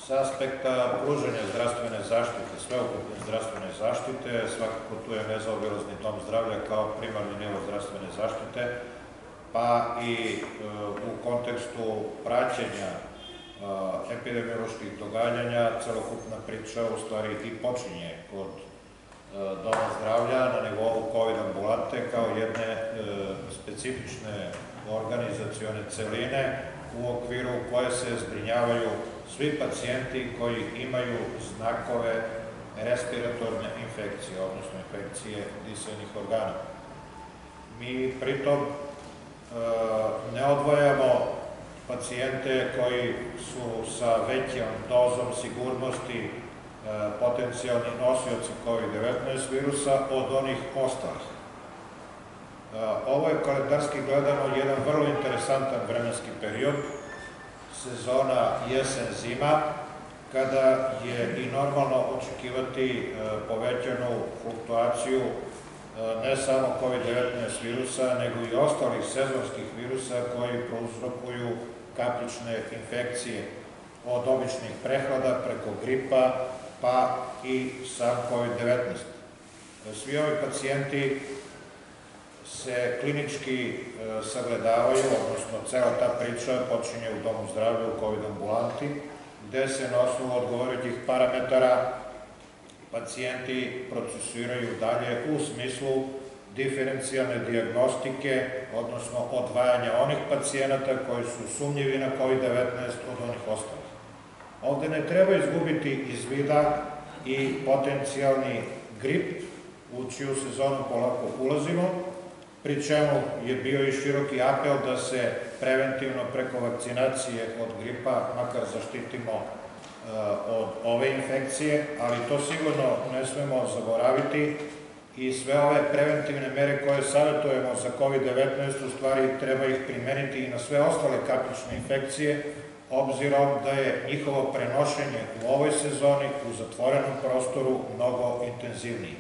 Sa aspekta pružanja zdravstvene zaštite, sveukupne zdravstvene zaštite, svakako tu je nezaobilazni dom zdravlja kao primarni nivo zdravstvene zaštite, pa i u kontekstu praćenja epidemioloških događanja, celokupna priča u stvari i počinje kod doma zdravlja na nivou COVID ambulante kao jedne specifične organizacione celine u okviru koje se zbrinjavaju svi pacijenti koji imaju znakove respiratorne infekcije, odnosno infekcije disajnih organa. Mi pritom ne odvajamo pacijente koji su sa većom dozom sigurnosti potencijalni nosioci COVID-19 virusa od onih ostalih. Ovo je kalendarski gledano jedan vrlo interesantan vremenski period, sezona jesen-zima, kada je i normalno očekivati povećanu fluktuaciju ne samo COVID-19 virusa, nego i ostalih sezonskih virusa koji prouzrokuju kapljične infekcije od običnih prehlada preko gripa, pa i sam COVID-19. Svi ovi pacijenti se klinički sagledavaju, odnosno cela ta priča počinje u domu zdravlja u COVID ambulanti, gde se na osnovu odgovarajućih parametara pacijenti procesuiraju dalje u smislu diferencijalne dijagnostike, odnosno odvajanja onih pacijenata koji su sumnjivi na COVID-19 od onih ostalih. Ovde ne treba izgubiti iz vida i potencijalni grip, u čiju sezonu polako ulazimo, pri čemu je bio i široki apel da se preventivno preko vakcinacije od gripa makar zaštitimo od ove infekcije, ali to sigurno ne smemo zaboraviti i sve ove preventivne mere koje savjetujemo za COVID-19 u stvari treba ih primeniti i na sve ostale kapljične infekcije, obzirom da je njihovo prenošenje u ovoj sezoni u zatvorenom prostoru mnogo intenzivnije.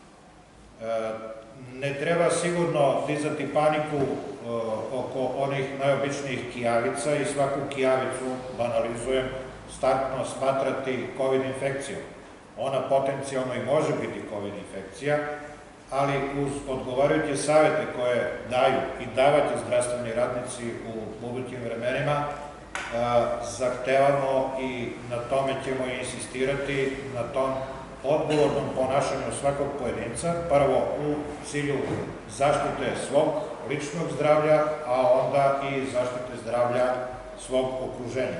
Ne treba sigurno dizati paniku oko onih najobičnijih kijavica i svaku kijavicu, banalizujem, startno smatrati COVID infekcijom. Ona potencijalno i može biti COVID infekcija, ali uz odgovarajuće savete koje daju i davaće zdravstveni radnici u budućim vremenima, zahtevamo i na tome ćemo insistirati, na tom odgovornom ponašanju svakog pojedinca, prvo u cilju zaštite svog ličnog zdravlja, a onda i zaštite zdravlja svog okruženja.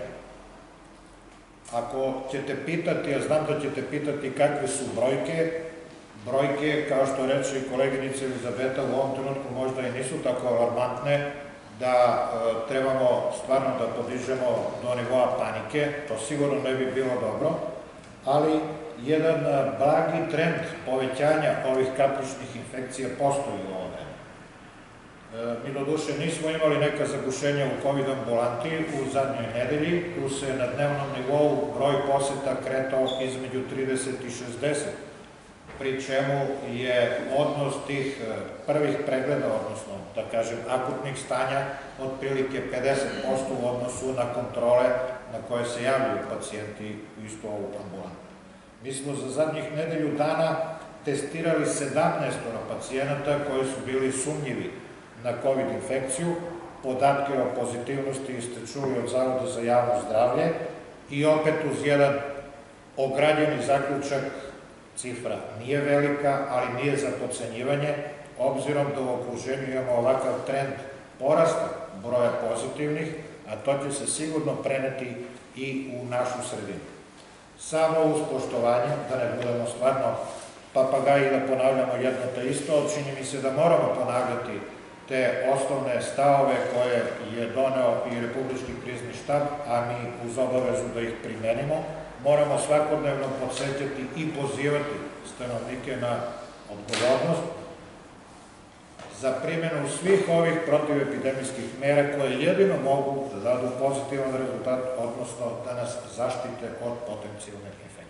Ako ćete pitati, a znam da ćete pitati kakve su brojke, kao što reče i koleginica Elizabeta, u ovom trenutku možda i nisu tako alarmantne, da trebamo stvarno da podižemo do nivoa panike, to sigurno ne bi bilo dobro, ali jedan blagi trend povećanja ovih kapljičnih infekcija postoji u ovo vreme. Mi do duše nismo imali neka zagušenja u COVID ambulanti u zadnjoj nedelji, tu se na dnevnom nivou broj poseta kretao između 30 i 60, pri čemu je odnos tih prvih pregleda, odnosno, da kažem, akutnih stanja, otprilike 50% u odnosu na kontrole na koje se javljaju pacijenti u istu ovu ambulantu. Mi smo za zadnjih nedelju dana testirali 17 pacijenata koji su bili sumnjivi na COVID infekciju. Podatke o pozitivnosti ste čuli od Zavoda za javno zdravlje i opet uz jedan ograđeni zaključak, cifra nije velika, ali nije za podcenjivanje, obzirom da u okruženju imamo ovakav trend porasta broja pozitivnih, a to će se sigurno preneti i u našu sredinu. Samo uz poštovanje, da ne budemo stvarno papagaji da ponavljamo jedno te isto, čini mi se da moramo ponavljati te osnovne stavove koje je doneo i Republički krizni štab, a mi uz obavezu da ih primenimo, moramo svakodnevno podsjećati i pozivati stanovnike na odgovornost za primjenu svih ovih protivepidemijskih mera koje jedino mogu da dadu pozitivan rezultat, odnosno da nas zaštite od potencijalne infekcije.